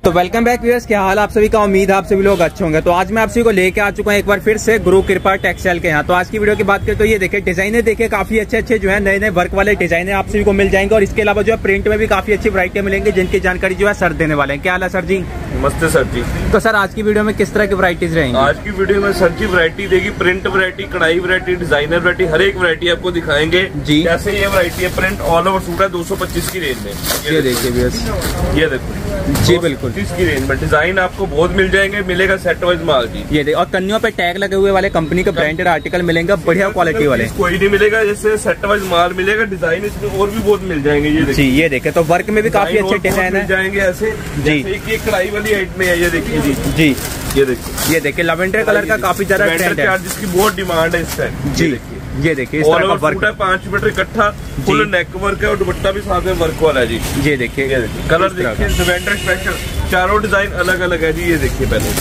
तो welcome back viewers, क्या हाल आप सभी का। उम्मीद है आप सभी लोग अच्छे होंगे। तो आज मैं आप सभी को लेके आ चुका हूं एक बार फिर से गुरु कृपा टेक्सटाइल के यहाँ। तो आज की वीडियो की बात करें तो ये देखिए डिजाइने देखिए काफी अच्छे जो है नए नए वर्क वाले डिजाइने आप सभी को मिल जाएंगे। और इसके अलावा जो है प्रिंट में भी काफी अच्छी वरायटी मिलेंगी जिनकी जानकारी जो है सर देने वाले हैं। क्या हाल है सर जी? नमस्ते सर जी। तो सर आज की वीडियो में किस तरह की वरायटीज रहेंगी? आज की वीडियो में सर जी वरायटी देगी, प्रिंट वरायटी, कढ़ाई वरायटी, डिजाइनर वरायटी, हर एक वरायटी आपको दिखाएंगे जी। जैसे ये वरायटी है प्रिंट ऑल ओवर सूट है 225 की रेंज में। ये देखिए ये देखो जी, बिल्कुल 225 की रेंज में डिजाइन आपको बहुत मिल जाएंगे, मिलेगा सेट वाइज माल जी। ये देखिए और कन्नियों पे टैग लगे हुए वाले कंपनी के ब्रांडेड आर्टिकल मिलेंगे, बढ़िया क्वालिटी वाले। कोई नहीं मिलेगा, जैसे सेट वाइज माल मिलेगा। डिजाइन इसमें और भी बहुत मिल जाएंगे। ये देखिए जी, ये देखिए तो वर्क में भी काफी अच्छे डिजाइन है जाएंगे ऐसे जी। एक कढ़ाई वाली आइट में है, ये देखिए जी जी। ये देखिए लवेंडर कलर का काफी ज्यादा ट्रेंड है, जिसकी बहुत डिमांड है इस टाइम जी। ये देखिए इस तरह का वर्क है, 5 मीटर इकट्ठा, फुल नेक वर्क है और दुपट्टा भी साथ में वर्क वाला है जी। ये देखिए कलर देखिए, लवेंडर स्पेशल, चारों डिजाइन अलग अलग है जी। ये देखिए पहले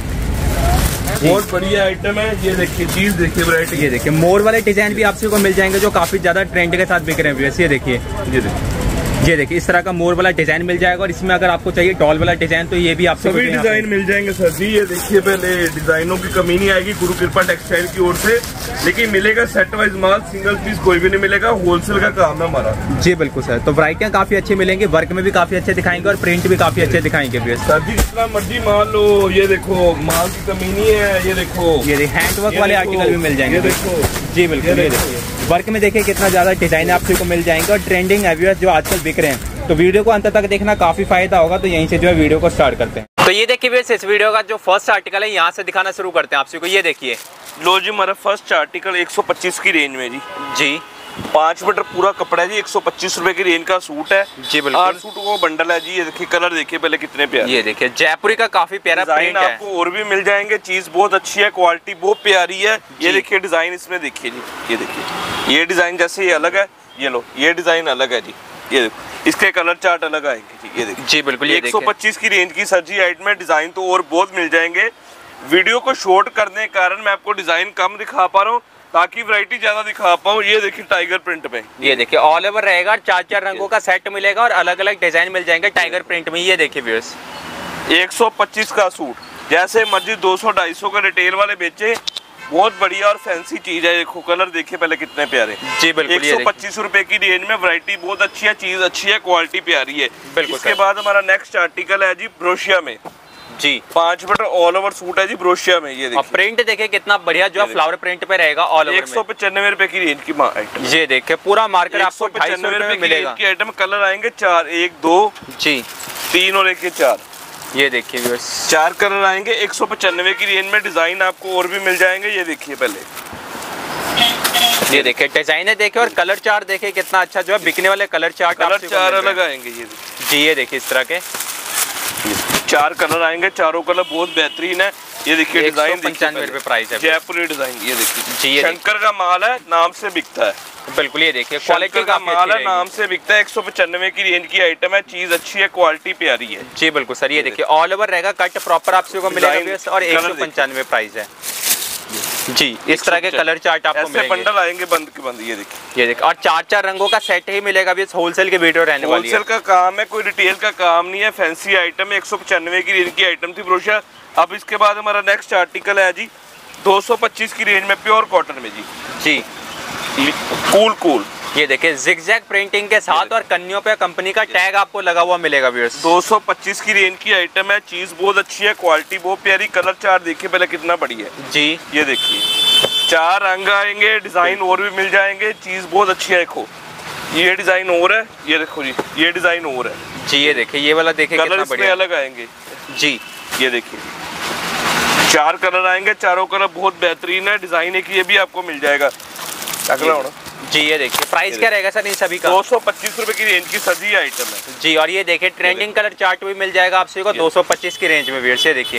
बहुत बढ़िया आइटम है। ये देखिए चीज देखिए वैरायटी। ये देखिए मोर वाले डिजाइन भी आपसे को मिल जाएंगे जो काफी ज्यादा ट्रेंड के साथ बिक रहे हैं। ये देखिए इस तरह का मोर वाला डिजाइन मिल जाएगा। और इसमें अगर आपको चाहिए डॉल वाला डिजाइन तो ये भी आपको सभी डिजाइन मिल जाएंगे सर जी। ये देखिए पहले डिजाइनों की कमी नहीं आएगी गुरु कृपा टेक्सटाइल की ओर से, लेकिन मिलेगा सेट वाइज माल, सिंगल पीस कोई भी नहीं मिलेगा। होलसेल का काम है हमारा जी। बिल्कुल सर, तो वरायटियां काफी अच्छी मिलेंगी, वर्क में भी काफी अच्छे दिखाएंगे और प्रिंट भी काफी अच्छे दिखाएंगे सर जी। जितना मर्जी माल लो, ये देखो माल की कमी नहीं है। ये देखो ये हैंडवर्क वाले आर्टिकल भी मिल जाएंगे। देखो जी बिल्कुल, ये देखिए वर्क में देखिए कितना ज्यादा डिजाइन आप सभी को मिल जाएंगे और ट्रेंडिंग एवियर्स जो आजकल बिक रहे हैं। तो वीडियो को अंत तक देखना, काफी फायदा होगा। तो यहीं से जो है वीडियो को स्टार्ट करते हैं। तो ये देखिए इस वीडियो का जो फर्स्ट आर्टिकल है यहाँ से दिखाना शुरू करते हैं आप सभी को। ये देखिए लो जी, हमारा फर्स्ट आर्टिकल 125 की रेंज में जी 5 मीटर पूरा कपड़ा है जी। 125 रुपए की रेंज का सूट है जी। बिल्कुल 8 सूट को बंडल है जी। ये देखिए कलर देखिए पहले कितने प्यारे। ये देखिए जयपुरी का काफी प्यारा प्रिंट है। आपको और भी मिल जाएंगे, चीज बहुत अच्छी है, क्वालिटी बहुत प्यारी है। ये देखिए डिजाइन इसमें देखिए जी। ये देखिए ये डिजाइन जैसे ये अलग है, ये लो ये डिजाइन अलग है जी। ये देखो इसके कलर चार्ट अलग आएंगे जी। ये देखिए जी बिल्कुल 125 की रेंज की सर जी आइटम में डिजाइन तो और बहुत मिल जाएंगे। वीडियो को शॉर्ट करने के कारण मैं आपको डिजाइन कम दिखा पा रहा हूँ ताकि वैरायटी ज्यादा दिखा पाऊँ। ये देखिए टाइगर प्रिंट में, ये देखिए ऑल ओवर रहेगा, 4 रंगों का सेट मिलेगा और अलग अलग डिजाइन मिल जाएंगे टाइगर प्रिंट में। ये देखिए व्यूअर्स 125 का सूट, जैसे मर्जी 200-250 का रिटेल वाले बेचे, बहुत बढ़िया और फैंसी चीज है। देखो कलर देखिए पहले कितने प्यारे जी। बिल्कुल 125 रुपए की रेंज में वैरायटी बहुत अच्छी है, चीज अच्छी है, क्वालिटी प्यारी है। इसके बाद हमारा नेक्स्ट आर्टिकल है जी ब्रोशिया में जी। 5 मीटर ऑल ओवर सूट है जी ब्रोशिया में। ये देखिए प्रिंट देखिए कितना बढ़िया जो है फ्लावर प्रिंट पे रहेगा ऑल ओवर। 195 रुपए की रेंज की आइटम। ये देखिए पूरा मार्केट आपको 250 रुपए में मिलेगा की आइटम। कलर आएंगे 4, 1 2 जी 3 और 1 के 4। ये देखिए 4 कलर आएंगे 195 की रेंज में। डिजाइन आपको और भी मिल जाएंगे। ये देखिए पहले ये देखिए डिजाइन है देखिए और कलर चार्ट देखिए कितना अच्छा जो है बिकने वाले कलर चार्ट अलग आएंगे। ये जी ये देखिए इस तरह के 4 कलर आएंगे, चारों कलर बहुत बेहतरीन है। ये देखिए डिजाइन 95 रुपए प्राइस है, जयपुरी डिजाइन। ये देखिए जी शंकर का माल है, नाम से बिकता है। बिल्कुल ये देखिए क्वालिटी का माल है, नाम से बिकता है। 195 की रेंज की आइटम है, चीज अच्छी है, क्वालिटी प्यारी है जी। बिल्कुल सर, ये देखिए ऑल ओवर रहेगा, कट प्रॉपर आपको मिलेगा और 195 प्राइस है जी। इस तरह के कलर चार्ट आपको मिलेंगे, बंडल आएंगे बंद के बंद। ये देखिए और 4 रंगों का सेट ही मिलेगा। भी होलसेल के वीडियो रहने वाली है, होलसेल का काम है, कोई रिटेल का काम नहीं है। फैंसी आइटम है, 195 की रेंज की आइटम थी ब्रोशिया। अब इसके बाद हमारा नेक्स्ट आर्टिकल है जी 225 की रेंज में प्योर कॉटन में जी कूल। ये देखिए जिगजैग प्रिंटिंग के साथ और कन्नियों पे कंपनी का टैग आपको लगा हुआ मिलेगा व्यूअर्स। 225 की रेंज की आइटम है, चीज बहुत अच्छी है, क्वालिटी बहुत प्यारी। कलर चार्ट देखिए पहले कितना बढ़िया है जी। ये देखिए 4 रंग आएंगे, डिजाइन और भी मिल जाएंगे, चीज बहुत अच्छी है। देखो ये डिजाइन और है, ये देखो जी ये डिजाइन और है जी। ये देखिए ये वाला देखिए कलर इसमें अलग आएंगे जी। ये देखिए 4 कलर आएंगे, चारों कलर बहुत बेहतरीन है। डिजाइन एक ये भी आपको मिल जाएगा जी। ये देखिए प्राइस क्या रहेगा सर इन सभी का? 225 रुपए की रेंज की सभी आइटम है जी। और ये देखिए ट्रेंडिंग कलर चार्ट भी मिल जाएगा आप सभी को 225 की रेंज में। व्यूअर्स ये देखिए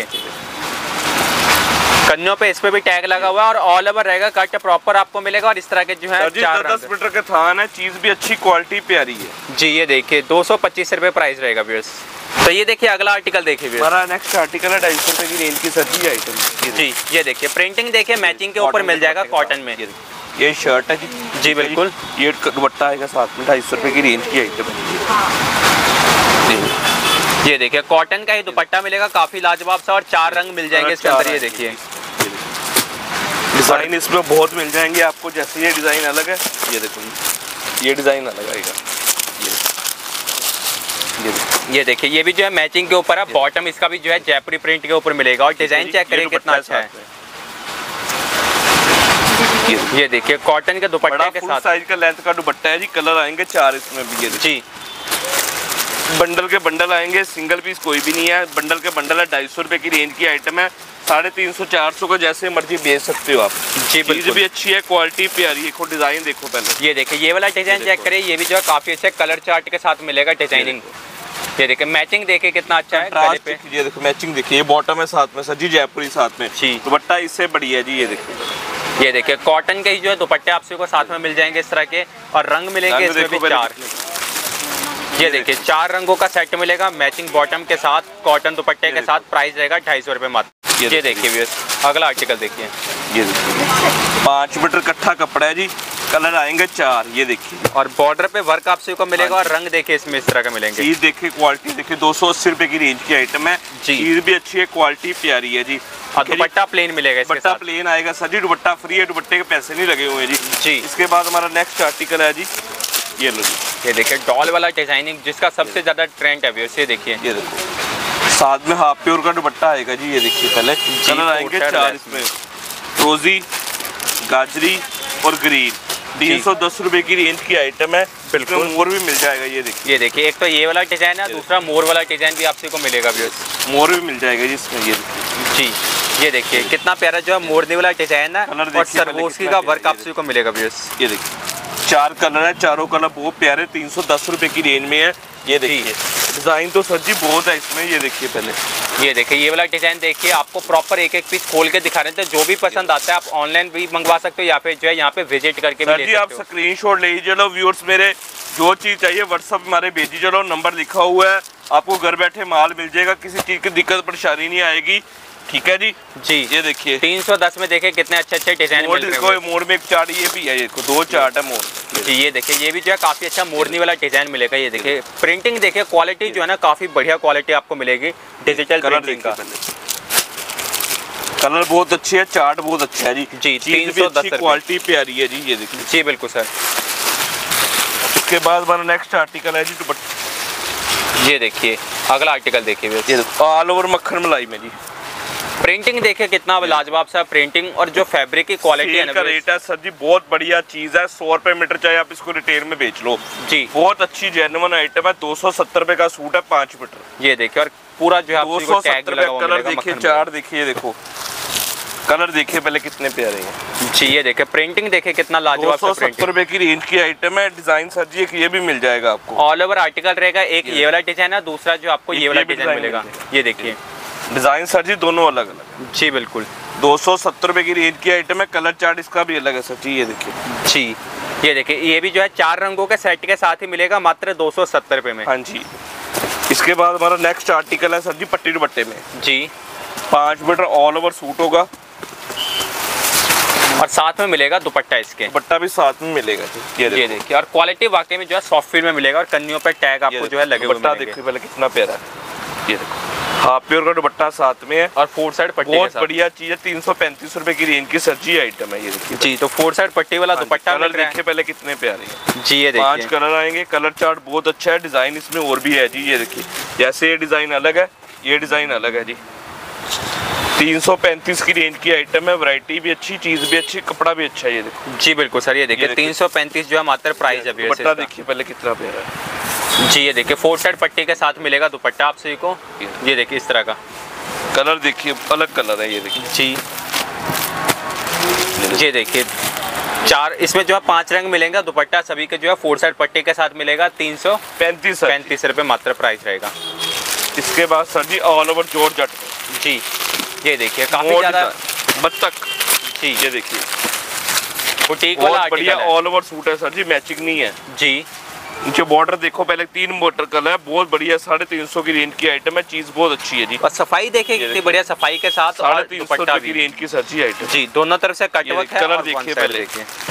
कन्नों पे इस पे भी टैग लगा हुआ है और ऑल ओवर रहेगा, कट प्रॉपर आपको मिलेगा। और इस तरह के जो है 10 मीटर के थान है, चीज भी अच्छी, क्वालिटी प्यारी है जी। ये देखिए 225 रुपए प्राइस रहेगा व्यूअर्स। तो ये देखिए अगला आर्टिकल देखिए, हमारा नेक्स्ट आर्टिकल है 250 रुपए की रेंज की सभी आइटम जी। ये देखिए प्रिंटिंग देखिए मैचिंग के ऊपर मिल जाएगा कॉटन में। ये शर्ट है जी बिल्कुल। ये दुपट्टा आएगा साथ में, 250 रुपए की रेंज की आइटम है। ये देखिए कॉटन का ही दुपट्टा मिलेगा, काफी लाजवाब सा, और 4 रंग मिल जाएंगे इसके अंदर। ये देखिए डिजाइन इसमें बहुत मिल जाएंगे आपको। जैसे ये डिजाइन अलग है, ये देखो ये डिजाइन अलग आएगा। ये देखिए ये भी जो है मैचिंग के ऊपर है। बॉटम इसका भी जो है जयपुरी प्रिंट के ऊपर मिलेगा, और डिजाइन चेक करिए कितना अच्छा है। ये देखिए कॉटन के दुपट्टे के साथ साइज का लेंथ का दुपट्टा है जी। कलर आएंगे 4 इसमें भी। ये जी बंडल के बंडल आएंगे, सिंगल पीस कोई भी नहीं है। बंडल के बंडल है, 250 रुपए की रेंज की आइटम है। 350 400 का जैसे मर्जी बेच सकते हो आप जी। चीज भी अच्छी है, क्वालिटी प्यारी है। देखो डिजाइन देखो पहले, ये देखिए ये वाला डिजाइन चेक करिए। ये भी जो है काफी अच्छे कलर चार्ट के साथ मिलेगा डिजाइनिंग। ये देखिए मैचिंग देखिए कितना अच्छा है गले पे। ये देखो मैचिंग देखिए, ये बॉटम है साथ में सर जी, जयपुरी साथ में जी। दुपट्टा इससे बढ़िया है जी। ये देखिए कॉटन के ही जो है दुपट्टे आपसे को साथ में मिल जाएंगे इस तरह के, और रंग मिलेंगे इसमें भी 4। ये देखिए 4 रंगों का सेट मिलेगा मैचिंग बॉटम के साथ, कॉटन दुपट्टे के साथ। प्राइस रहेगा 250 रुपए मात्र। ये देखिए व्यूअर्स अगला आर्टिकल देखिए। ये देखिए 5 मीटर कट्ठा कपड़ा है जी। कलर आएंगे 4। ये देखिए, और बॉर्डर पे वर्क आपसे को मिलेगा, और रंग देखिए इसमें इस तरह का मिलेंगे। चीज देखिए, क्वालिटी देखिए, 280 रुपए की रेंज की आइटम है। चीज भी अच्छी है, क्वालिटी प्यारी है जी। और दुपट्टा प्लेन मिलेगा, दुपट्टा प्लेन आएगा सर जी। दुपट्टा फ्री है, दुपट्टे के पैसे नहीं लगे हुए हैं जी। इसके बाद हमारा नेक्स्ट आर्टिकल है जी, ये लो जी। ये देखिए डॉल वाला डिजाइनिंग जिसका सबसे ज्यादा ट्रेंड है व्यूअर्स। ये देखिए, ये देखो साथ में हाफ प्योर का दुपट्टा आएगा जी। ये देखिए पहले कलर आएंगे 4 इसमें, रोजी, गाजरी और ग्रीन। 310 रुपए की रेंज की आइटम है। बिल्कुल मोर भी मिल जाएगा। ये देखिए एक तो ये वाला डिजाइन है, दूसरा मोर वाला डिजाइन भी आपसे को मिलेगा व्यूअर्स। मोर भी मिल जाएगा जी इसमें। ये जी ये देखिए कितना प्यारा जो है मोरनी वाला डिजाइन है, और सरगोशी का वर्क आपसे को मिलेगा व्यूअर्स। ये देखिए 4 कलर है, चारों कलर बहुत प्यारे। 310 रुपए की रेंज में है। ये देखिए डिजाइन तो सर जी बहुत है इसमें। ये देखिए पहले, ये देखिए ये वाला डिजाइन देखिए, आपको प्रॉपर एक पीस खोल के दिखा रहे थे। जो भी पसंद आता है आप ऑनलाइन भी मंगवा सकते हो, या फिर जो है यहाँ पे विजिट करके भी ले सकते हो। आप स्क्रीनशॉट ले लीजिए। चलो व्यूअर्स मेरे, जो चीज चाहिए व्हाट्सएप हमारे भेजी चलो, नंबर लिखा हुआ है। आपको घर बैठे माल मिल जाएगा, किसी चीज की दिक्कत परेशानी नहीं आएगी। ठीक है जी। ये देखिए 310 में देखिए कितने अच्छे डिजाइन मिल रहे हैं। मोड़ में एक चार्ट ये भी है, 2 चार्ट है मोड़ जी। ये देखिए ये भी जो है काफी अच्छा मोड़नी वाला डिजाइन मिलेगा। ये देखिए प्रिंटिंग देखिए, क्वालिटी जो है ना काफी बढ़िया क्वालिटी आपको मिलेगी डिजिटल प्रिंटिंग का। कलर बहुत अच्छे है, चार्ट बहुत अच्छा है जी। 310 क्वालिटी प्यारी है जी। ये देखिए जी बिल्कुल सर। उसके बाद हमारा नेक्स्ट आर्टिकल है जी दुपट्टा। ये देखिए अगला आर्टिकल देखिए, ऑल ओवर मक्खन मलाई में जी। प्रिंटिंग देखिए कितना लाजवाब सा प्रिंटिंग, और जो फैब्रिक की क्वालिटी है ना, का रेट है सर जी बहुत बढ़िया चीज है। 100 रुपए मीटर, चाहे आप इसको रिटेल में बेच लो जी। बहुत अच्छी जेन्युइन आइटम है। 270 रुपए का सूट है 5 मीटर। ये देखिए, और पूरा जो है 270 रुपए। कलर देखिए, चार्ट देखिए, देखो कलर देखिए पहले कितने प्यारे हैं जी। ये देखिए प्रिंटिंग देखिए कितना लाजवाब। 270 रुपए की रेंज की आइटम है। डिजाइन सर जी एक ये भी मिल जाएगा आपको। ऑल ओवर आर्टिकल रहेगा। एक ये वाला डिजाइन है, दूसरा जो आपको ये वाला डिजाइन मिलेगा। ये देखिए डिजाइन सर जी दोनों अलग अलग जी। बिल्कुल 270 रुपए की रेंज की आइटम है। कलर चार्ट इसका भी अलग है सर जी। ये देखिए जी। ये देखिए ये भी जो है 4 रंगों के सेट के साथ ही मिलेगा मात्र 270 रुपए में। हाँ जी। इसके बाद हमारा नेक्स्ट आर्टिकल है सर जी पट्टी दुपट्टे में जी। 5 मीटर ऑल ओवर सूट होगा, और साथ में मिलेगा दुपट्टा। इसके दुपट्टा भी साथ में मिलेगा जी। ये देखिए, और क्वालिटी वाकई में जो है सॉफ्ट फील में मिलेगा, और कन्नियों पर टैग आपको जो है लगे हुए मिलेंगे। देखिए पहले कितना प्यारा है। ये देखो हाफ प्योर का दुपट्टा साथ में है, और 4 साइड पट्टी के साथ। बहुत बढ़िया चीज है। 335 रुपए की रेंज की सर्जी आइटम है। ये देखिए जी। तो 4 साइड पट्टी वाला दुपट्टा कलर देखिए पहले कितने प्यारे हैं जी। ये देखिए 5 कलर आएंगे। कलर चार्ट बहुत अच्छा है। डिजाइन इसमें और भी है जी। ये देखिए जैसे ये डिजाइन अलग है, ये डिजाइन अलग है जी। 335 की रेंज की आइटम है। वैरायटी भी अच्छी, चीज भी अच्छी, कपड़ा भी अच्छा है। ये देखो जी बिल्कुल सर। ये देखिए 335 जो है मात्र प्राइस है। दुपट्टा देखिए पहले कितना प्यारा है जी। ये देखिए 4 साइड पट्टी के साथ मिलेगा दुपट्टा आप सभी को। ये देखिए इस तरह का कलर देखिए, अलग कलर है। ये देखिए जी। ये देखिए 4 इसमें जो है 5 रंग मिलेंगे। दुपट्टा सभी के जो है 4 साइड पट्टी के साथ मिलेगा। 335 रुपए मात्र प्राइस रहेगा। इसके बाद सर जी ऑल ओवर जॉर्जेट जी। ये देखिए काफी ज्यादा बत्तख जी। ये देखिए बुटीक वाला बढ़िया ऑल ओवर सूट है सर जी, मैचिंग नहीं है जी। नीचे बॉर्डर देखो पहले 3 बॉर्डर कलर है। बहुत बढ़िया 350 की रेंज की आइटम है। चीज बहुत अच्छी है जी, और सफाई देखिए कितनी बढ़िया सफाई के साथ। 350 की रेंज की सर जी आइटम जी। दोनों तरफ से कट वर्क है। कलर देखिए पहले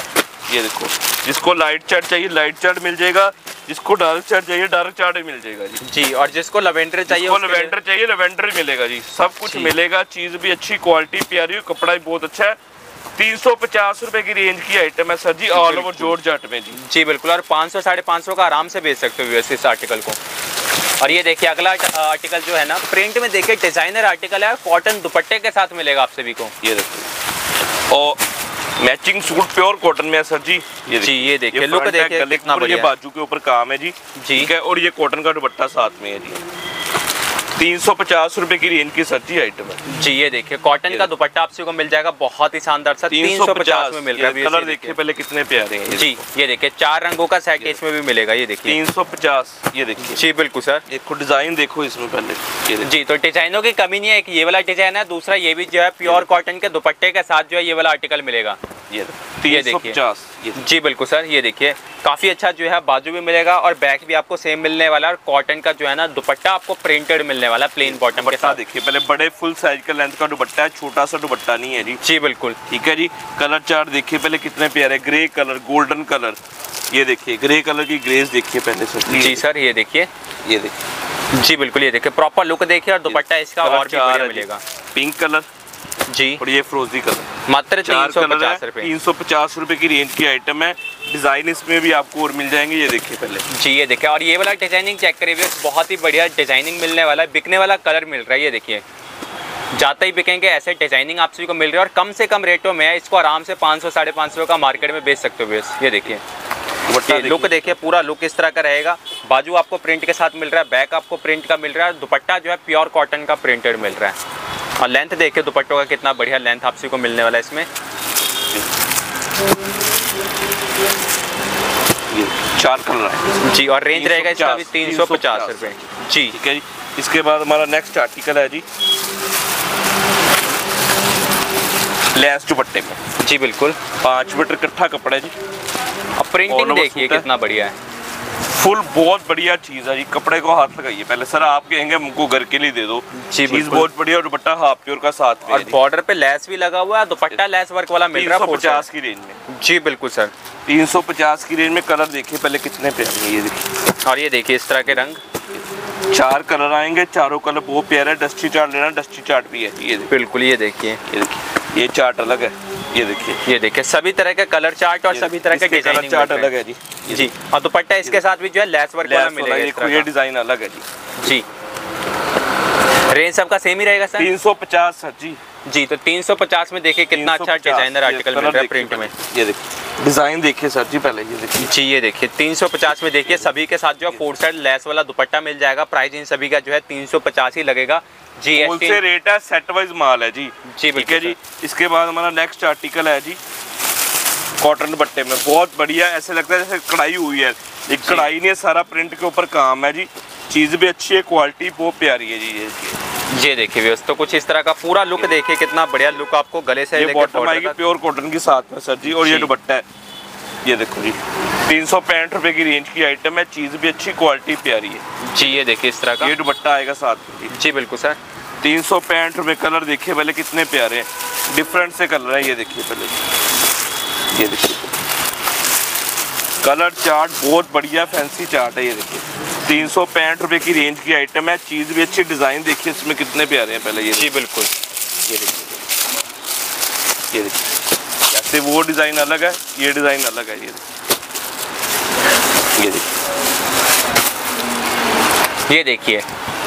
ये देखो, जिसको लाइट चार्ट चाहिए लाइट चार्ट मिल जाएगा, जिसको डार्क चार्ट चाहिए डार्क चार्ट मिल जाएगा जी, और जिसको लवेंडर चाहिए लवेंडर चाहिए लवेंडर मिलेगा जी, सब कुछ मिलेगा। चीज भी अच्छी, क्वालिटी प्यारी है, कपड़ा भी बहुत अच्छा है। 350 रुपए की रेंज की आइटम है सर जी, ऑल ओवर जॉर्जेट में जी बिल्कुल। और 500 550 का आराम से बेच सकते हो इस आर्टिकल को। और ये देखिए अगला आर्टिकल जो है ना, प्रिंट में देखिए डिजाइनर आर्टिकल है, कॉटन दुपट्टे के साथ मिलेगा आप सभी को। ये देखो, और मैचिंग सूट प्योर कॉटन में है सर जी। ये देखिए लुक देखिए कितना बढ़िया, ये बाजू के ऊपर काम है जी, ठीक है। और ये कॉटन का दुपट्टा साथ में है जी। 350 रुपए की रेंज की सर जी आइटम है जी। ये देखिए कॉटन का दुपट्टा आपसे को मिल जाएगा, बहुत ही शानदार सा 350 में मिल रहा है। कलर देखिए पहले कितने प्यारे हैं जी। ये देखिए 4 रंगों का सेट इसमें भी मिलेगा। ये देखिए 350, ये देखिए जी बिल्कुल सर। एक डिजाइन देखो इसमें पहले, ये जी। तो डिजाइनों की कमी नहीं है, एक ये वाला डिजाइन है, दूसरा ये भी जो है प्योर कॉटन के दुपट्टे के साथ जो है ये वाला आर्टिकल मिलेगा। ये 350 जी बिल्कुल सर। ये देखिए काफी अच्छा जो है बाजू भी मिलेगा और बैक भी आपको सेम मिलने वाला है, और कॉटन का जो है ना दुपट्टा आपको प्रिंटेड मिलने वाला, प्लेन बॉटम के साथ। देखिए पहले बड़े फुल साइज का लेंथ का दुपट्टा है, छोटा सा दुपट्टा नहीं है जी। जी बिल्कुल, ठीक है जी। कलर चार्ट देखिए पहले कितने प्यारे, ग्रे कलर, गोल्डन कलर, ये देखिए ग्रे कलर की ग्रेस देखिए पहले सर जी सर। ये देखिए जी बिल्कुल, ये देखिए प्रॉपर लुक देखिए, और दुपट्टा इसका और भी बढ़िया मिलेगा। पिंक कलर जी, और ये फ्रोजी कलर, मात्र 350 रुपए। 350 रुपए की रेंज की आइटम है। डिजाइन इसमें भी आपको और मिल जाएंगे, ये देखिए पहले जी। ये देखिए, और ये वाला डिजाइनिंग चेक करिए, बहुत ही बढ़िया डिजाइनिंग मिलने वाला है, बिकने वाला कलर मिल रहा है। ये देखिए जाते ही बिकेंगे ऐसे डिजाइनिंग आप सभी को मिल रही है, और कम से कम रेटों में है। इसको आराम से 500 550 का मार्केट में बेच सकते हो बेस। ये देखिए लुक देखिए, पूरा लुक इस तरह का रहेगा। बाजू आपको प्रिंट के साथ मिल रहा है, बैक आपको प्रिंट का मिल रहा है, दुपट्टा जो है प्योर कॉटन का प्रिंटेड मिल रहा है। और लेंथ देखिए दुपट्टों का कितना बढ़िया लेंथ आप सभी को मिलने वाला है इसमें। 4 कलर है जी, और रेंज रहेगा इसका भी 350 रुपए जी। ठीक है जी। इसके बाद हमारा नेक्स्ट आर्टिकल है जी लेस दुपट्टे में जी बिल्कुल, 5 मीटर इकट्ठा कपड़ा है जी। अब प्रिंटिंग देखिए कितना बढ़िया है, फुल बहुत बढ़िया चीज है जी। कपड़े को हाथ लगाइए पहले सर, आप कहेंगे हमको घर के लिए दे दो, चीज बहुत बढ़िया। और दुपट्टा हाफ प्योर का साथ में, और बॉर्डर पे लेस भी लगा हुआ है, दुपट्टा लेस वर्क वाला मिल रहा है 350 की रेंज में जी बिल्कुल सर। 350 की रेंज में कलर देखिए पहले कितने प्यारे हैं, ये देखिए। और ये देखिए इस तरह के रंग, 4 कलर आएंगे, चारों कलर बहुत प्यारे है। डस्टी चार्ट लेना, डस्टी चार्ट भी है ये बिल्कुल। ये देखिए ये चार्ट अलग है, ये देखिए सभी तरह के कलर चार्ट और सभी तरह के डिजाइनिंग चार्ट अलग है जी। और दुपट्टा इसके साथ भी जो है लेस वर्क वाला मिलेगा, ये डिजाइन अलग है जी। रेंज सबका सेम ही रहेगा सर, 350 सर जी। तो 350 में देखिए कितना अच्छा डिजाइनर आर्टिकल मिल रहा है प्रिंट में। ये देखिए डिजाइन देखिए सर जी पहले, ये देखिए जी। ये देखिए 350 में देखिए सभी के साथ जो है 4 साइड लेस वाला दुपट्टा मिल जाएगा। प्राइस इन सभी का जो है 350 ही लगेगा। GST रेट है, सेट वाइज माल है जी। ठीक है जी। इसके बाद हमारा नेक्स्ट आर्टिकल है जी कॉटन दुपट्टे में, बहुत बढ़िया, ऐसे लगता है जैसे कढ़ाई हुई है। एक कढ़ाई नहीं है, सारा प्रिंट के ऊपर काम है जी। चीज भी अच्छी है, क्वालिटी बहुत प्यारी है जी। ये देखिए व्यवस्था कुछ इस तरह का पूरा लुक देखिए, कितना बढ़िया लुक आपको गले से लेकर बॉटम आएगी प्योर कॉटन के साथ में सर जी। और ये दुपट्टा है, ये देखो जी 365 रुपए की रेंज की आइटम है। चीज भी अच्छी, क्वालिटी प्यारी है जी। ये देखिए इस तरह का ये दुपट्टा आएगा साथ में जी बिल्कुल सर। 365 रुपए। कलर देखिए पहले कितने प्यारे हैं, डिफरेंट से कलर है। ये देखिए पहले, ये देखिए कलर चार्ट बहुत बढ़िया फैंसी चार्ट है। ये देखिए 365 रुपए की रेंज की आइटम है। चीज भी अच्छी, डिजाइन देखिए इसमें कितने प्यारे हैं पहले, ये जी बिल्कुल। ये देखिए जैसे वो डिजाइन अलग है, ये डिजाइन अलग है। ये देखिए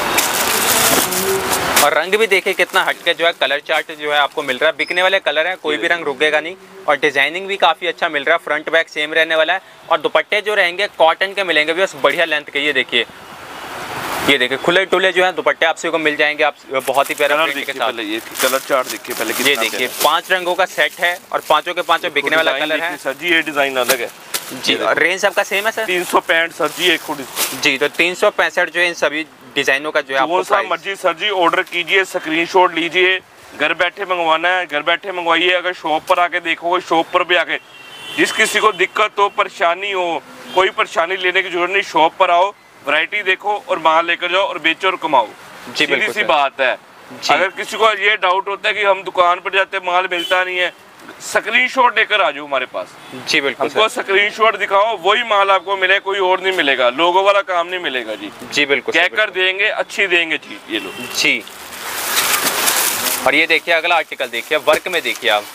और रंग भी देखिए कितना हटके जो है कलर चार्ट जो है आपको मिल रहा है। बिकने वाले कलर हैं, कोई भी रंग रुकेगा नहीं। और डिजाइनिंग भी काफ़ी अच्छा मिल रहा है, फ्रंट बैक सेम रहने वाला है। और दुपट्टे जो रहेंगे कॉटन के मिलेंगे भी, बस बढ़िया लेंथ के। ये देखिए खुले टुले जो है दुपट्टे आपसे को मिल जाएंगे। आप बहुत ही प्यारा प्रिंट के साथ। ये कलर चार्ट देखिए पहले, ये देखिए 5 रंगों का सेट है और पांचों के पांचों बिकने वाला कलर है सर जी। ये डिजाइन अलग है जी। और रेंज सबका सेम है सर, 365 सर जी। एक जी तो 365 जो है इन सभी डिजाइनों का जो है आपको सा मर्जी सर जी ऑर्डर कीजिए, स्क्रीनशॉट लीजिए, घर बैठे मंगवाना है घर बैठे मंगवाइए। अगर शॉप पर आके देखोगे, शॉप पर भी आके जिस किसी को दिक्कत हो, परेशानी हो, कोई परेशानी लेने की जरूरत नहीं, शॉप पर आओ, वैरायटी देखो और माल लेकर जाओ और बेचो और कमाओ। सीधी सी बात है। अगर किसी को ये डाउट होता है कि हम दुकान पर जाते माल मिलता नहीं है, स्क्रीनशॉट लेकर आ जाओ हमारे पास। जी बिल्कुल, हमको स्क्रीनशॉट दिखाओ, वही माल आपको मिले, कोई और नहीं मिलेगा, लोगों वाला काम नहीं मिलेगा जी। जी बिल्कुल, कह कर देंगे, अच्छी देंगे चीज। ये लो जी। और ये देखिए अगला आर्टिकल देखिए, वर्क में देखिए आप,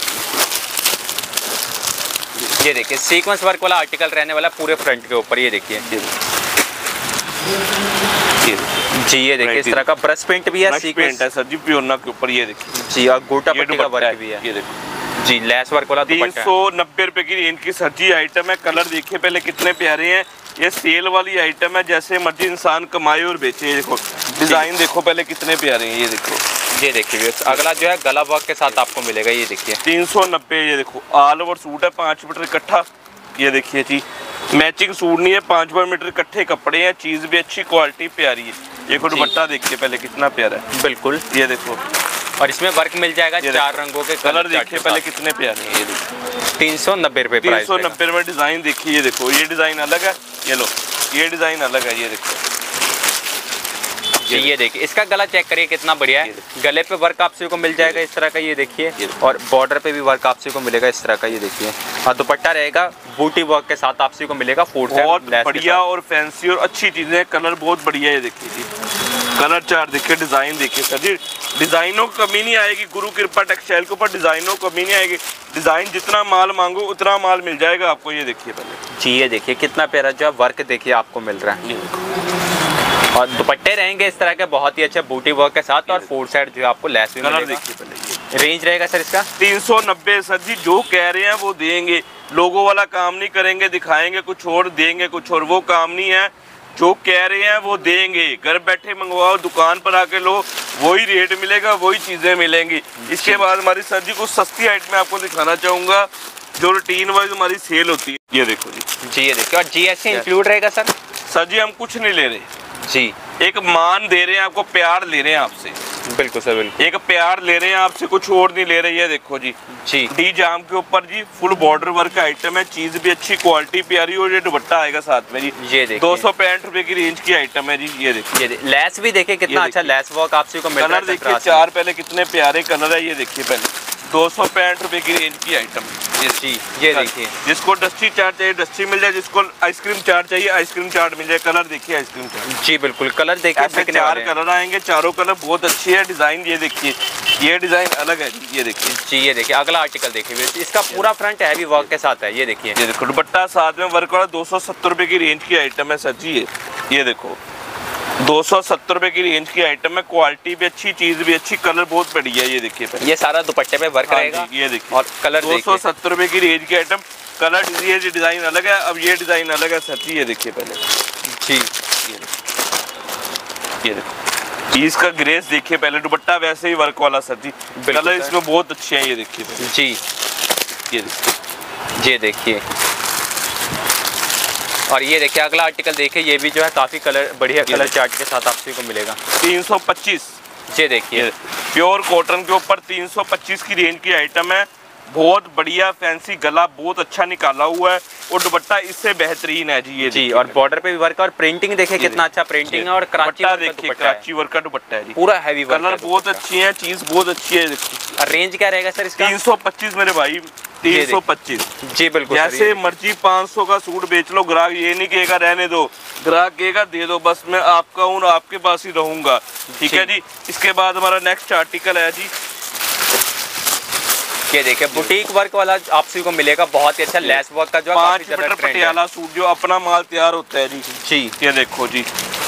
ये देखिए सीक्वेंस वर्क वाला आर्टिकल रहने वाला पूरे फ्रंट के ऊपर। ये देखिए जी, ये देखिए इस तरह का ब्रश पेंट भी है, सीक्वेंस है सर जी पियोना के ऊपर। ये देखिए जी, और गोटा पट्टी का वर्क भी है। ये देखो जी, लेस वर्क वाला 390 रुपए की रेंज की सर जी आइटम है। कलर देखिए पहले कितने प्यारे हैं। ये सेल वाली आइटम है, जैसे मर्जी इंसान कमाए और बेचे। ये देखो डिजाइन देखो पहले कितने प्यारे हैं। ये देखो, ये देखिए अगला जो है गला वर्क के साथ आपको मिलेगा। ये देखिए 390। ये देखो ऑल ओवर सूट है, 5 मीटर इकट्ठा। ये देखिए जी, मैचिंग सूट नहीं है, 5 मीटर इकट्ठे कपड़े हैं, चीज भी अच्छी, क्वालिटी प्यारी है। ये दुपट्टा देखिए पहले कितना प्यारा है। बिल्कुल, ये देखो, और इसमें वर्क मिल जाएगा 4 रंगों के। कलर देखिए पहले कितने प्यारे हैं। ये देखो 390 रुपए प्राइस। 390 में डिजाइन देखिए। ये देखो ये डिजाइन अलग है, ये लो ये डिजाइन अलग है। ये देखो जी, ये देखिए इसका गला चेक करिए कितना बढ़िया है। गले पे वर्क आपसे को मिल जाएगा इस तरह का। ये देखिए, और बॉर्डर पे भी वर्क आपसे को मिलेगा इस तरह का। ये देखिए, और दुपट्टा रहेगा बूटी वर्क के साथ आपसे को मिलेगा। बहुत बढ़िया और फैंसी और अच्छी चीजें, कलर बहुत बढ़िया है। ये देखिए जी, कलर चार्ट देखिए, डिजाइन देखिए सर जी, डिजाइनों की कमी नहीं आएगी। गुरु कृपा टेक्सटाइल के ऊपर डिजाइनों की कमी नहीं आएगी। डिजाइन जितना माल मांगो उतना माल मिल जाएगा आपको। ये देखिए पहले जी, ये देखिए कितना प्यारा जो है वर्क देखिए आपको मिल रहा है। और दुपट्टे रहेंगे इस तरह के बहुत ही अच्छे बूटी वर्क के साथ, और 4 साइड जो है आपको लेस भी मिलेगा। कलर देखिए पहले। रेंज रहेगा सर इसका 390 सर जी। जो कह रहे हैं वो देंगे, लोगों वाला काम नहीं करेंगे, दिखाएंगे कुछ और देंगे कुछ और, वो काम नहीं है। जो कह रहे हैं वो देंगे। घर बैठे मंगवाओ, दुकान पर आके लो, वही रेट मिलेगा, वही चीजें मिलेंगी। इसके बाद हमारी सर जी कुछ सस्ती आइटम आपको दिखाना चाहूंगा जो रूटीन वाइज हमारी सेल होती है। ये देखो जी, ये देखिए, और जीएसटी इंक्लूड रहेगा सर? सर जी हम कुछ नहीं ले रहे जी, एक मान दे रहे हैं आपको, प्यार ले रहे हैं आपसे। बिल्कुल सर, बिल्कुल एक प्यार ले रहे हैं आपसे, कुछ और नहीं ले रहे। ये देखो जी, डी जाम के ऊपर जी फुल बॉर्डर वर्क का आइटम है, चीज भी अच्छी, क्वालिटी प्यारी, और ये दुपट्टा आएगा साथ में जी। ये देखिए 265 रुपए की रेंज की आइटम है जी। ये देखिए, लेस भी देखिए कितना अच्छा लेस वर्क आपसे को मिल रहा है। कलर देखिए 4 पहले कितने प्यारे कलर है। ये देखिए पहले 265 रुपए की रेंज की आइटम। ये देखिए, जिसको डस्टी चार्ट चाहिए डस्टी मिल जाए, जिसको आइसक्रीम चार्ट चाहिए आइसक्रीम चार्ट मिल जाए। कलर देखिए आइसक्रीम चार्ट। जी बिल्कुल, कलर देखिए, 4 कलर आएंगे, चारों कलर बहुत अच्छी है। डिजाइन ये देखिए, ये डिजाइन अलग है जी। ये देखिए जी, ये देखिए अगला आर्टिकल देखिए, इसका पूरा फ्रंट हैवी वर्क के साथ है। ये देखिए, ये देखो दुपट्टा साथ में वर्क वाला 270 रुपए की रेंज की आइटम है सर जी। ये देखो 270 रुपए की रेंज की आइटम है, क्वालिटी भी अच्छी, चीज भी अच्छी, कलर बहुत बढ़िया है। ये देखिए ये सारा दुपट्टे पे वर्क रहेगा। ये देखिए, और कलर 270 रुपए की रेंज की आइटम, कलर ये डिजाइन अलग है। अब ये डिजाइन अलग है सर जी। ये देखिए पहले जी, ये देखो इसका ग्रेस देखिए पहले, दुपट्टा वैसे ही वर्क वाला सर जी, कलर इसमें बहुत अच्छे हैं। ये देखिए जी, ये देखिए, और ये देखिए अगला आर्टिकल देखिए, ये भी जो है काफी कलर बढ़िया कलर चार्ट के साथ आपको मिलेगा। 325। ये देखिए प्योर कॉटन के ऊपर 325 की रेंज की आइटम है, बहुत बढ़िया फैंसी, गला बहुत अच्छा निकाला हुआ है, और दुपट्टा इससे बेहतरीन है जी। ये जी, और बॉर्डर पे भी वर्क, और प्रिंटिंग देखिए कितना अच्छा प्रिंटिंग है, और कराची देखिए कराची वर्क का दुपट्टा है जी, पूरा हैवी वर्क, कलर बहुत अच्छी है, चीज बहुत अच्छी है। और रेंज क्या रहेगा सर इसका? 325 मेरे भाई, 325। जी बिल्कुल, जैसे मर्जी 500 का सूट बेच लो, ग्राहक ये नहीं कहेगा रहने दो, ग्राहक कहेगा दे दो, बस मैं आपका हूँ, आपके पास ही रहूंगा। ठीक है जी। इसके बाद हमारा नेक्स्ट आर्टिकल है जी, ये देखिए बुटीक वर्क वाला आपसे को मिलेगा, बहुत ही अच्छा लेस वर्क का, जो 5 मीटर पटियाला सूट, जो अपना माल तैयार होता है जी। ये देखो जी,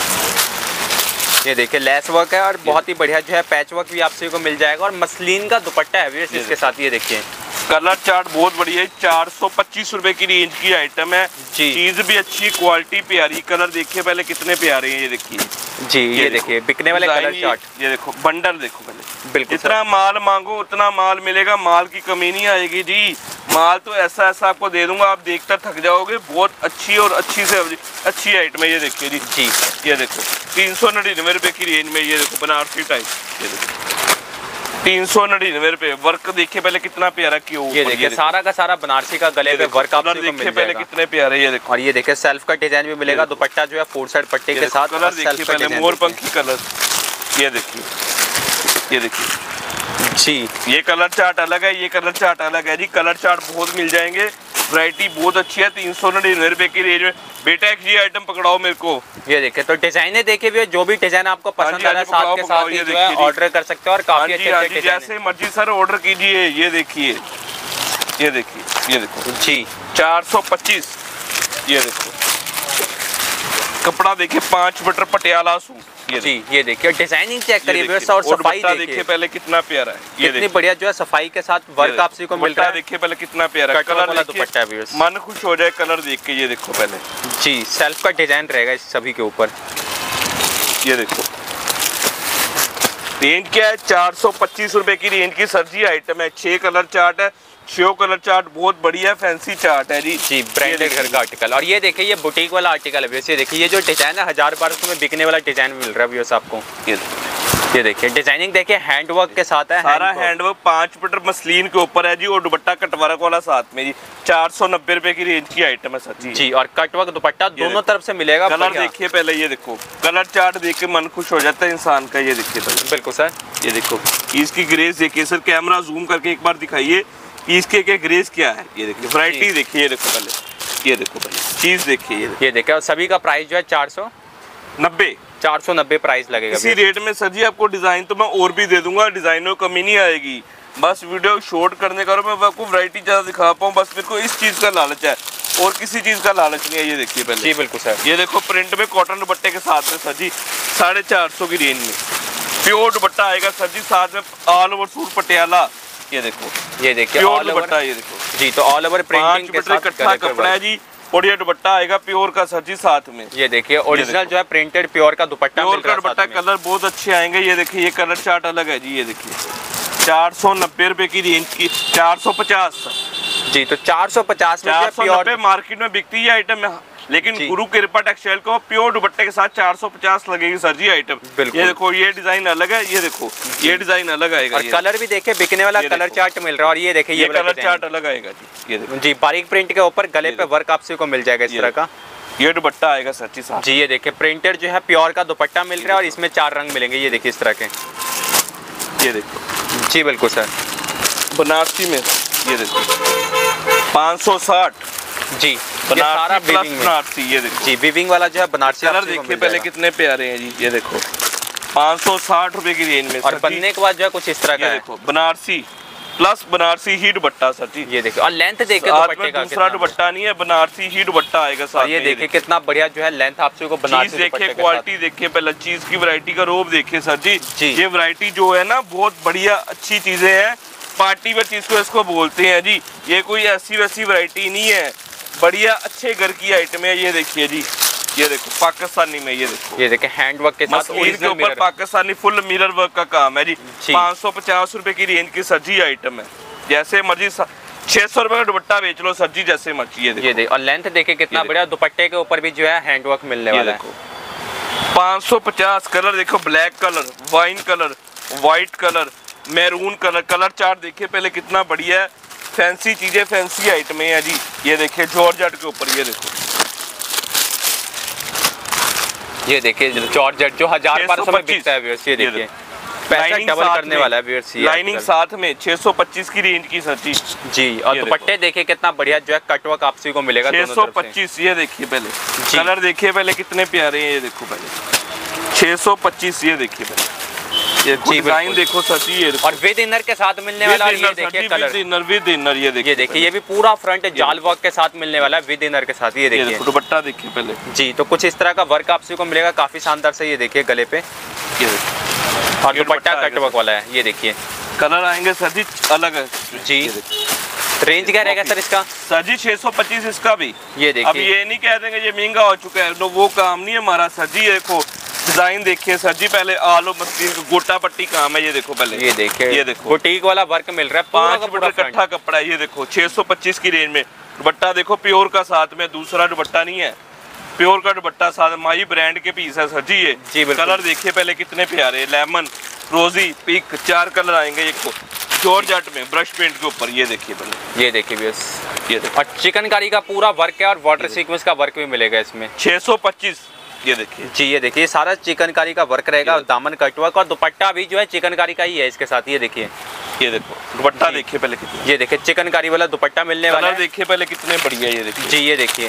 ये देखिए लेस वर्क है, और बहुत ही बढ़िया जो है पैच वर्क भी आपसे को मिल जाएगा, और मसलिन का दुपट्टा है इसके साथ। ये देखिए कलर चार्ट बहुत बढ़िया है, 425 रुपए की रेंज की आइटम है, चीज भी अच्छी, क्वालिटी प्यारी, कलर देखिए पहले कितने प्यारे हैं। ये देखिए जी, ये देखिए बिकने वाले कलर चार्ट, ये देखो बंडल देखो पहले, बिल्कुल जितना माल मांगो उतना माल मिलेगा, माल की कमी नहीं आएगी जी। माल तो ऐसा ऐसा आपको दे दूंगा, आप देखकर थक जाओगे, बहुत अच्छी और अच्छी से अच्छी आइटम है। ये देखिए जी, ये देखो 399 रुपए की रेंज में, ये देखो बनारसी टाइप, ये देखो 399 रुपए। वर्क देखिए पहले कितना प्यारा क्यों, ये देखिए सारा का सारा बनारसी का गले पे वर्क आपको देखिए पहले कितने प्यारे। ये देखो, और ये देखिए सेल्फ का डिजाइन भी मिलेगा, दुपट्टा जो है 4 साइड पट्टी के साथ, कलर देखिए पहले मोर पंखी कलर। ये देखिए, ये देखिए जी। ये कलर चार्ट अलग है, ये कलर चार्ट अलग है जी। कलर चार्ट बहुत मिल जाएंगे, वैरायटी बहुत अच्छी है। 399 रुपए की रेंज में। बेटा एक ये आइटम पकड़ाओ मेरे को। ये देखिए, तो डिजाइने देखिए भी, जो भी डिजाइन आपको पसंद आ रहा है साथ के साथ ही जो है ऑर्डर कर सकते हो और काफी अच्छे जैसे मर्जी सर ऑर्डर कीजिए। ये देखिए, ये देखिए, ये देखो जी 425। ये देखो कपड़ा देखिए 5 मीटर पटियाला सूट। ये जी, ये देखिए डिजाइनिंग चेक करिए और सफाई देखिए पहले कितना प्यारा है। ये कितनी बढ़िया जो है सफाई के साथ वर्क आपसे को मिल रहा है। देखिए पहले कितना प्यारा है, कलर वाला दुपट्टा है, मन खुश हो जाए कलर देख के। ये देखो पहले जी, सेल्फ का डिजाइन रहेगा इस सभी के ऊपर। ये देखो रेंज क्या है, 425 रुपए की रेंज की सर जी आइटम है। 6 कलर चार्ट है, 6 कलर चार्ट बहुत बढ़िया फैंसी चार्ट है जी। जी, ब्रांडेड घर का आर्टिकल। और ये देखिए ये बुटीक वाला आर्टिकल है। ये देखिए ये जो डिजाइन है 1000-1200 में बिकने वाला डिजाइन मिल रहा है व्यूअर्स आपको। ये देखिए डिजाइनिंग देखिए हैंडवर्क के साथ है, सारा हैंडवर्क 5 मीटर मसलिन के ऊपर है जी। और दुपट्टा कटवर्क वाला साथ में जी। 490 रुपए की रेंज की आइटम है सर जी। और कटवर्क दुपट्टा दोनों तरफ से मिलेगा। कलर देखिए पहले, ये देखो कलर चार्ट देख के मन खुश हो जाता है इंसान का। ये देखिए पहले, बिल्कुल सर। ये देखो इसकी ग्रेस देखिए सर, कैमरा जूम करके एक बार दिखाइए इसके क्या ग्रेस क्या है। ये देखिए वैरायटी देखिए, ये देखो पहले, ये देखो पहले चीज देखिए। ये देखिए और सभी का प्राइस जो है 490 प्राइस लगेगा। इसी रेट में सर जी आपको डिजाइन तो मैं और भी दे दूंगा, डिजाइनों में कमी नहीं आएगी। बस वीडियो शॉर्ट करने का मैं आपको वैरायटी ज्यादा दिखा पाऊँ, बस मेरे को इस चीज का लालच है और किसी चीज का लालच नहीं है। ये देखिए पहले, जी बिल्कुल सर। ये देखो प्रिंट में कॉटन दुपट्टे के साथ में सर जी 450 की रेंज में प्योर दुपट्टा आएगा सर जी, साथ में ऑल ओवर सूट पटियाला। ये देखो, ये देखिए प्योर दुपट्टा। ये देखो जी, तो ऑल ओवर प्रिंटिंग के साथ इकट्ठा कपड़ा है जी। और ये दुपट्टा आएगा प्योर का सर जी साथ में। ये देखिए ओरिजिनल जो है प्रिंटेड प्योर का दुपट्टा मिल रहा है। दुपट्टा कलर बहुत अच्छे आएंगे। ये देखिए ये कलर चार्ट अलग है जी। ये देखिए 490 रुपए की रेंज की 450 जी, तो 450 में 490 मार्केट में बिकती है आइटम, लेकिन गुरु कृपा टेक्सटाइल को प्योर दुपट्टे के साथ 450 लगेगी सर जी आइटम। ये देखो ये डिजाइन अलग है। ये देखो ये डिजाइन अलग आएगा। और कलर भी देखिए बिकने वाला कलर चार्ट मिल रहा है। और ये देखिए ये कलर चार्ट अलग आएगा जी। ये देखो जी, बारीक प्रिंट के ऊपर गले पे वर्क आपसे को मिल जाएगा इस तरह का। ये दुपट्टा आएगा सर जी साथ। जी, ये देखिए प्रिंटेड जो है प्योर का दुपट्टा मिल रहा है और इसमें 4 रंग मिलेंगे। ये देखिए इस तरह के। ये देखो जी बिल्कुल सर। बनारसी में ये देखो 560 जी, बनारसी प्लस बनारसी। ये देखो जी, वीविंग वाला जो है बनारसी। कलर देखिए पहले कितने प्यारे हैं जी। ये देखो 560 रुपए की रेंज में और बनने के बाद जो है कुछ इस तरह का देखो बनारसी प्लस बनारसी ही दुपट्टा सर जी। ये देखो और लेंथ देखिए दुपट्टे का, दूसरा दुपट्टा नहीं है, बनारसी ही दुपट्टा आएगा साथ में। ये देखिए कितना बढ़िया जो है लेंथ आपसे को बनारसी देखिए, क्वालिटी देखिए पहले, चीज की वैरायटी का रोब देखिए सर जी। ये वैरायटी जो है ना बहुत बढ़िया अच्छी चीजें हैं। पार्टी वेयर चीज को इसको बोलते हैं जी। ये कोई ऐसी वैसी वैरायटी नहीं है, बढ़िया अच्छे घर की आइटम है। ये देखिए जी, ये देखो पाकिस्तानी में। ये देखो, ये देखिए हैंडवर्क के साथ ओरिजिनल ऊपर पाकिस्तानी फुल मिरर वर्क का काम है जी। 550 रुपए की रेंज की सजी आइटम है। जैसे मर्जी 600 रुपए का दुपट्टा बेच लो सर जी, जैसे मर्जी। ये देखो और लेंथ देखिए कितना बढ़िया, दुपट्टे के ऊपर भी जो है हैंडवर्क मिलने वाला है। 550 कलर देखो, black colour, wine colour, white colour, maroon colour. Colour chart देखिए पहले कितना बढ़िया है। फैंसी चीजें, फैंसी आइटम है जी। ये देखिए जॉर्जेट के ऊपर। ये देखो ये देखिए जॉर्जेट जो 1000-1200 में बिकता है व्यूअर्स। ये देखिए पैसा डबल करने वाला है व्यूअर्स। लाइनिंग साथ में 625 की रेंज की सर जी। और दुपट्टे देखिए कितना बढ़िया जो है कटवर्क आपसी को मिलेगा 625। ये देखिए पहले कलर देखिए पहले कितने प्यारे हैं। ये देखो पहले 625। ये देखिए पहले ये डिजाइन देखो सर जी। ये और विद इनर के साथ मिलने वाला। ये देखिए कलर विद इनर। ये देखिए ये भी पूरा फ्रंट जाल वर्क के साथ मिलने वाला है विद इनर के साथ। ये देखिए दुपट्टा देखिए पहले जी। तो कुछ इस तरह का वर्क आपसे को मिलेगा काफी शानदार से। ये देखिए गले पे और दुपट्टा कटवर्क वाला है। ये देखिए कलर आएंगे सर जी अलग है जी। रेंज क्या रहेगा सर इसका? सर जी 625 इसका भी। ये देखिए अब ये नहीं कह देंगे ये महंगा हो चुका है, तो वो काम नहीं है हमारा सर जी। ये देखो डिजाइन देखिए सर जी, पहले आलो मस्तीन गोटा पट्टी काम है। ये देखो पहले, ये देखिए, ये देखो बुटीक वाला वर्क मिल रहा है, 5 मीटर इकट्ठा कपड़ा है। ये देखो 625 की रेंज में दुपट्टा देखो प्योर का, साथ में दूसरा दुपट्टा नहीं है, प्योर का दुपट्टा साथ माई ब्रांड के पीस है सर जी। ये जी कलर देखिए पहले कितने प्यारे, लेमन, रोजी, पिक, 4 कलर आएंगे एक को जॉर्जेट में ब्रश पेंट के ऊपर। ये देखिए पहले, ये देखिए बस, ये देखिए और चिकनकारी का पूरा वर्क है और वाटर सीक्वेंस का वर्क भी मिलेगा इसमें। 625 ये देखिए जी, ये देखिए सारा चिकनकारी का वर्क रहेगा, दामन कट वर्क और दुपट्टा भी जो है चिकनकारी का ही है इसके साथ। ये देखिए, ये देखो दुपट्टा देखिए पहले कितना, ये देखिए चिकनकारी वाला दुपट्टा मिलने वाला है। देखिए पहले कितने बढ़िया, ये देखिए जी, ये देखिए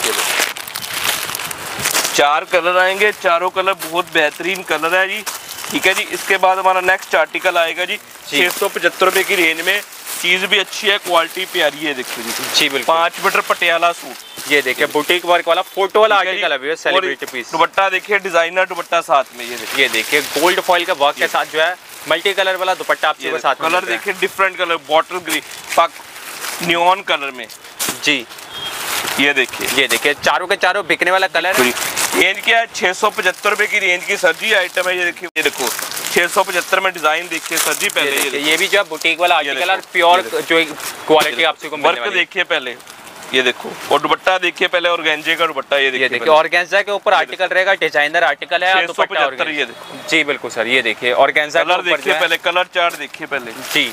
4 कलर आएंगे, चारों कलर बहुत बेहतरीन कलर है जी। ठीक है जी, इसके बाद हमारा नेक्स्ट आर्टिकल आएगा जी 675 रुपए की रेंज में। चीज भी अच्छी है, क्वालिटी प्यारी है, देखिए जी बिल्कुल 5 मीटर पटियाला सूट। ये देखिए बुटीक वर्क वाला फोटो वाला आर्टिकल है, सेलिब्रिटी पीस। दुपट्टा देखिए डिजाइनर दुपट्टा साथ में, ये देखिए गोल्ड फॉइल का वर्क के साथ जो है मल्टी कलर वाला दुपट्टा आपके साथ। कलर देखिए डिफरेंट कलर, बॉटल ग्रीन पाक नियॉन कलर में जी। ये देखिए चारों के चारों बिकने वाला कलर है। रेंज क्या है 675 रुपए की रेंज की सर जी आइटम है। ये देखिए, ये देखो 675 में डिजाइन देखिए सर जी। पहले ये भी जो है बुटीक वाला आर्टिकल और प्योर जो क्वालिटी आपको वर्क देखिए पहले, ये देखो। और दुपट्टा देखिए पहले, ऑर्गेन्जा का दुपट्टा, ये देखिए ऑर्गेन्जा के ऊपर आर्टिकल रहेगा, डिजाइनर आर्टिकल है। 675 ये देखो जी बिल्कुल सर। ये देखिए ऑर्गेन्जा कलर देखिए पहले, कलर चार्ट देखिए पहले जी।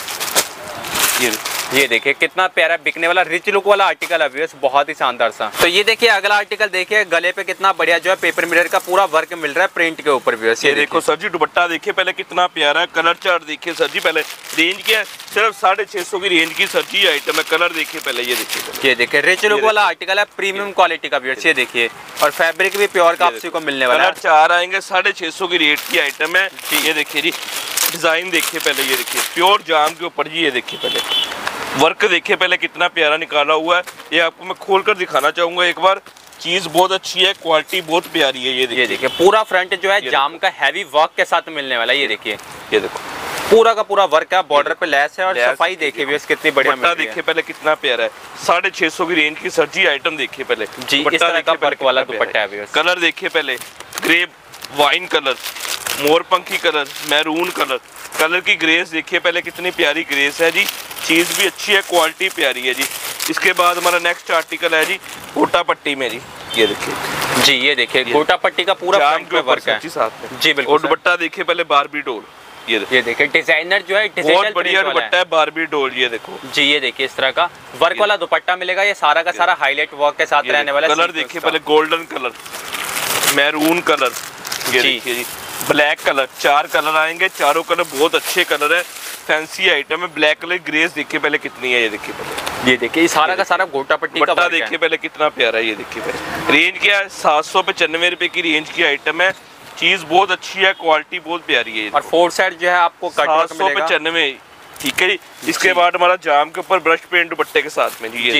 ये देखिए कितना प्यारा बिकने वाला रिच लुक वाला आर्टिकल है व्यूअर्स, बहुत ही शानदार सा। तो ये देखिए अगला आर्टिकल देखिए, गले पे कितना बढ़िया जो है पेपर मिरर का पूरा वर्क मिल रहा है प्रिंट के ऊपर व्यूअर्स। ये देखो सर जी दुपट्टा देखिए पहले कितना प्यारा है, कलर चार्ट देखिए सर जी पहले। रेंज क्या है सिर्फ 650 की रेंज की सर जी आइटम है। कलर देखिए पहले, ये देखिए रिच लुक वाला आर्टिकल है, प्रीमियम क्वालिटी का व्यूअर्स। ये देखिए और फैब्रिक भी प्योर का आपको मिलने वाला है। 4 आएंगे, 650 की रेट की आइटम है। ये देखिए जी डिजाइन देखिए पहले, ये देखिए प्योर जाम के ऊपर जी। ये देखिए पहले वर्क देखिए पहले कितना प्यारा निकाला हुआ है। ये आपको मैं खोलकर दिखाना चाहूंगा एक बार। चीज बहुत अच्छी है, क्वालिटी बहुत प्यारी है। ये देखिए पूरा फ्रंट जो है जाम का हैवी वर्क के साथ मिलने वाला है। ये देखिए, ये देखो पूरा का पूरा वर्क है, बॉर्डर पे लेस है और सफाई देखिए भी कितनी बढ़िया मिल रही है। देखिए पहले कितना प्यारा है, 650 की रेंज की सर जी आइटम देखिए पहले जी। इस तरह का वर्क वाला दुपट्टा है। कलर देखिए पहले, ग्रे वाइन कलर, मोरपंखी कलर, मैरून कलर। कलर की ग्रेस देखिए पहले कितनी प्यारी ग्रेस है जी। चीज भी अच्छी है, क्वालिटी प्यारी है जी। इसके बाद हमारा नेक्स्ट आर्टिकल है जी गोटा पट्टी में जी। ये देखिए जी, ये देखिए गोटा पट्टी का पूरा वर्क है साथ में जी बिल्कुल। और दुपट्टा देखिए पहले बारबी डोल, ये देखिए डिजाइनर जो है बहुत बढ़िया दुपट्टा है, बारबी डोल। ये देखो जी, ये देखिए इस तरह का वर्क वाला दुपट्टा मिलेगा। ये सारा का सारा हाईलाइट वर्क के साथ रहने वाला। कलर देखिए पहले गोल्डन कलर, मैरून कलर, ये देखिए जी ब्लैक कलर। 4 कलर आएंगे, चारों कलर बहुत अच्छे कलर है, फैंसी आइटम है। ब्लैक कलर ग्रेस देखिए पहले कितनी है। ये देखिए पहले, ये देखिए सारा का सारा गोटा पट्टी का वर्क देखिए पहले कितना प्यारा है। ये देखिए पहले रेंज क्या है 795 रुपए की रेंज की आइटम है। चीज बहुत अच्छी है, क्वालिटी बहुत प्यारी है। और 4 साइड जो है आपको 795। ठीक है जी। इसके बाद हमारा जाम के ऊपर ब्रश पेंट दुपट्टे के साथ में जी।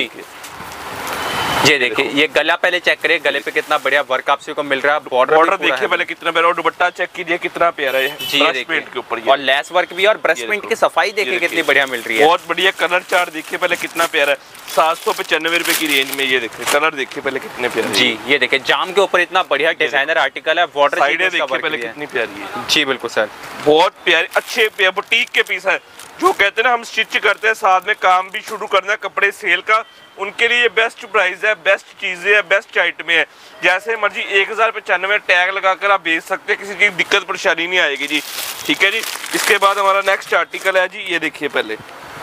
ये देखिए ये गला पहले चेक करिए, गले पे कितना बढ़िया वर्क आपको मिल रहा है। बॉर्डर देखिए पहले कितना प्यारा, और दुपट्टा चेक कीजिए कितना प्यारा है जी। ब्रश पेंट के ऊपर और लेस वर्क भी, और ब्रश पेंट की सफाई देखिए कितनी बढ़िया मिल रही है। बहुत बढ़िया कलर चार्ट देखिए पहले कितना प्यारा है, 795 रुपए की रेंज में। ये देखिए कलर देखिए पहले कितने प्यारे जी। ये देखिए जाम के ऊपर इतना बढ़िया डिजाइनर आर्टिकल है। बॉर्डर साइडें देखिए पहले कितनी प्यारी है जी बिल्कुल सर, बहुत प्यारे अच्छे बुटीक के पीस है। जो कहते हैं ना हम स्टिच करते हैं साथ में काम भी शुरू करना है कपड़े सेल का, उनके लिए बेस्ट प्राइस है, बेस्ट चीजें है, बेस्ट आइटम है। जैसे मर्जी 1095 टैग लगाकर आप बेच सकते हैं, किसी की दिक्कत परेशानी नहीं आएगी जी। ठीक है जी। इसके बाद हमारा नेक्स्ट आर्टिकल है जी, ये देखिए पहले,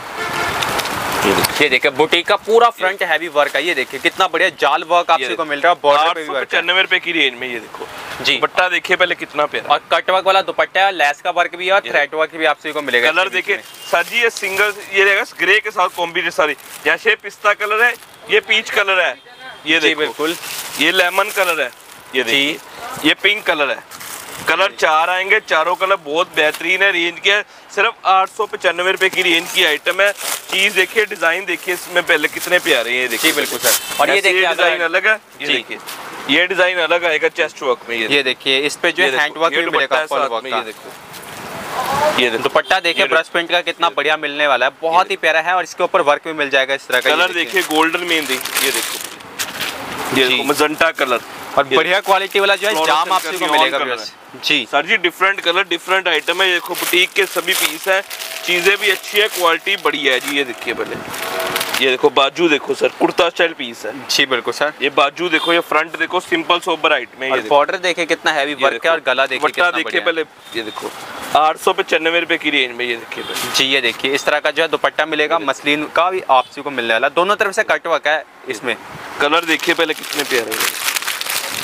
ये देखिए बुटीक का पूरा फ्रंट हैवी वर्क है। ये देखिए कितना बढ़िया जाल वर्क आपको मिल रहा है, बॉर्डर पे भी 895 रुपए की रेंज में। ये देखो जी दुपट्टा देखिए पहले कितना प्यारा, और कट वर्क वाला दुपट्टा है, लेस का वर्क भी है और थ्रेड वर्क भी आपको मिलेगा। कलर देखिए सर जी, ये सिंगल ये रहेगा ग्रे के साथ कॉम्बिनेशन। सॉरी, जैसे पिस्ता कलर है, ये पीच कलर है, ये देखो बिल्कुल, ये लेमन कलर है, ये देखिए ये पिंक कलर है। कलर 4 आएंगे, चारों कलर बहुत बेहतरीन है। रेंज के सिर्फ 895 रुपए की रेंज की आइटम है। चीज देखिए, डिजाइन देखिए इसमें पहले कितने प्यारे हैं। ये देखिए बिल्कुल सर, और ये देखिए डिजाइन अलग है। ये देखिए ये डिजाइन अलग आएगा चेस्ट वर्क में। ये देखिए इस पे जो हैंड वर्क भी मिलेगा फुल वर्क का। ये देखो दुपट्टा देखिए ब्रश पेंट का कितना बढ़िया मिलने वाला है, बहुत ही प्यारा है। और इसके ऊपर वर्क भी मिल जाएगा इस तरह का। कलर देखिए गोल्डन मेहंदी, ये देखो, ये देखो मजेंटा कलर, और बढ़िया क्वालिटी वाला जो है जाम आपको मिलेगा जी। सर जी डिफरेंट कलर डिफरेंट आइटम है। ये देखो बुटीक के सभी पीस है, चीजें भी अच्छी है, क्वालिटी बढ़िया है जी। ये देखिए पहले, ये देखो बाजू देखो सर, कुर्ता स्टाइल पीस है जी बिल्कुल सर। ये बाजू देखो, ये फ्रंट देखो सिंपल सोबर आइटम है। बॉर्डर देखिए कितना हैवी वर्क है, और गला देखिए कितना बढ़िया पहले। ये देखो 895 रुपए की रेंज में। ये देखिए जी, ये देखिए इस तरह का जो है दुपट्टा मिलेगा, मसलिन का भी आपको मिलने वाला, दोनों तरफ से कट वर्क है इसमें। कलर देखिए पहले कितने प्यारे हैं।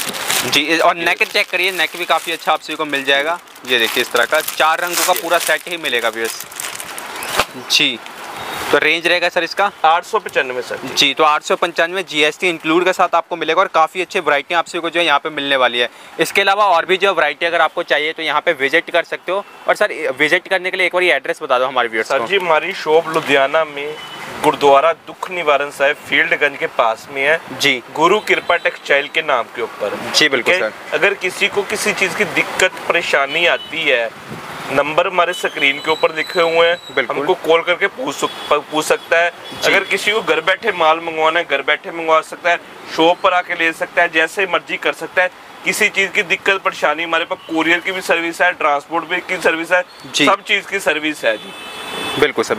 जी। और नेक चेक करिए, नेक भी काफ़ी अच्छा आप सभी को मिल जाएगा। ये देखिए इस तरह का 4 रंगों का पूरा सेट ही मिलेगा व्यूअर्स जी। तो रेंज रहेगा सर इसका 895 सर जी। तो 895 GST इंक्लूड के साथ आपको मिलेगा और काफ़ी अच्छी वैरायटी आप सभी को जो है यहाँ पे मिलने वाली है। इसके अलावा और भी जो वैरायटी अगर आपको चाहिए तो यहाँ पे विजिट कर सकते हो। और सर विजिट करने के लिए एक बार एड्रेस बता दो हमारे व्यूअर्स को। सर जी हमारी शॉप लुधियाना में गुरुद्वारा दुख निवारण साहिब फील्डगंज के पास में है जी, गुरु कृपा टेक्सटाइल के नाम के ऊपर जी। बिल्कुल सर। अगर किसी को किसी चीज की दिक्कत परेशानी आती है, नंबर हमारे स्क्रीन के ऊपर लिखे हुए हैं, हमको कॉल करके पूछ सकता है। अगर किसी को घर बैठे माल मंगवाना है, घर बैठे मंगवा सकता है, शॉप पर आके ले सकता है, जैसे मर्जी कर सकता है। किसी चीज की दिक्कत परेशानी, हमारे पास कोरियर की भी सर्विस है, ट्रांसपोर्ट भी की सर्विस है, सब चीज की सर्विस है जी। बिल्कुल सर।